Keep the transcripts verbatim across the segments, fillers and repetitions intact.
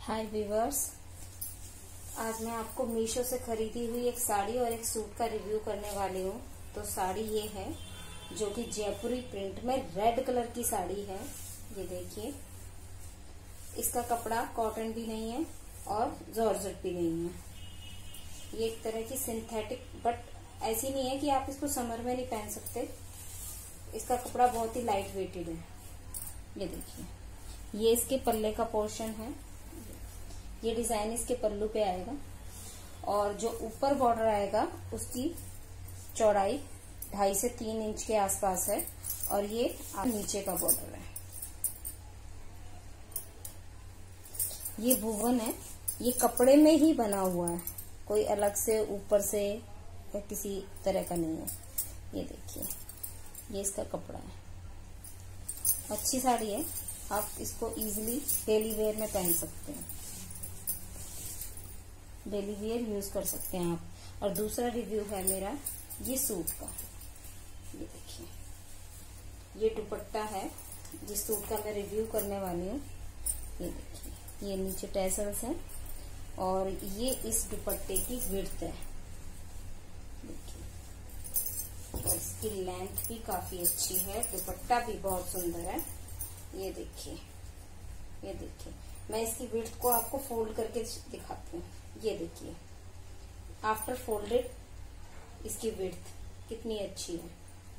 हाय viewers, आज मैं आपको मीशो से खरीदी हुई एक साड़ी और एक सूट का रिव्यू करने वाली हूँ। तो साड़ी ये है जो कि जयपुरी प्रिंट में रेड कलर की साड़ी है। ये देखिए, इसका कपड़ा कॉटन भी नहीं है और जॉर्जेट भी नहीं है। ये एक तरह की सिंथेटिक, बट ऐसी नहीं है कि आप इसको समर में नहीं पहन सकते। इसका कपड़ा बहुत ही लाइट वेटेड है। ये देखिए, ये इसके पल्ले का पोर्शन है। ये डिजाइन इसके पल्लू पे आएगा और जो ऊपर बॉर्डर आएगा उसकी चौड़ाई ढाई से तीन इंच के आसपास है और ये नीचे का बॉर्डर है। ये वुवन है, ये कपड़े में ही बना हुआ है, कोई अलग से ऊपर से या किसी तरह का नहीं है। ये देखिए, ये इसका कपड़ा है। अच्छी साड़ी है, आप इसको इजीली डेली वेयर में पहन सकते हैं, डेली वेयर यूज कर सकते हैं आप। और दूसरा रिव्यू है मेरा ये सूट का। ये देखिए, ये दुपट्टा है जिस सूट का मैं रिव्यू करने वाली हूँ। ये देखिए, ये नीचे टैसल्स हैं और ये इस दुपट्टे की विड्थ है। देखिए, और इसकी लेंथ भी काफी अच्छी है, दुपट्टा भी बहुत सुंदर है। ये देखिए, ये देखिए, मैं इसकी विड्थ को आपको फोल्ड करके दिखाती हूँ। ये देखिए, आफ्टर फोल्डेड इसकी विड्थ कितनी अच्छी है।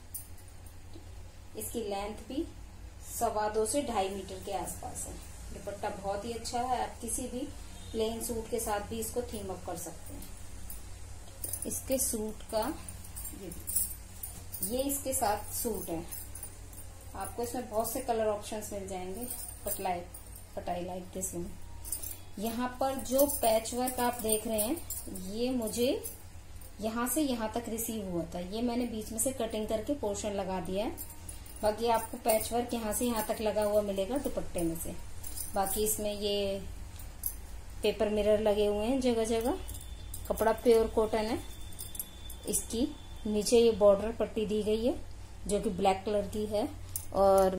इसकी लेंथ भी सवा दो से ढाई मीटर के आसपास है। दुपट्टा बहुत ही अच्छा है, आप किसी भी प्लेन सूट के साथ भी इसको थीम अप कर सकते हैं। इसके सूट का ये ये इसके साथ सूट है। आपको इसमें बहुत से कलर ऑप्शंस मिल जाएंगे, but like but I like this one. यहाँ पर जो पैच वर्क आप देख रहे हैं, ये मुझे यहाँ से यहाँ तक रिसीव हुआ था। ये मैंने बीच में से कटिंग करके पोर्शन लगा दिया है। बाकी आपको पैच वर्क यहाँ से यहाँ तक लगा हुआ मिलेगा दुपट्टे में से। बाकी इसमें ये पेपर मिरर लगे हुए हैं जगह जगह। कपड़ा प्योर कॉटन है। इसकी नीचे ये बॉर्डर पट्टी दी गई है जो कि ब्लैक कलर की है और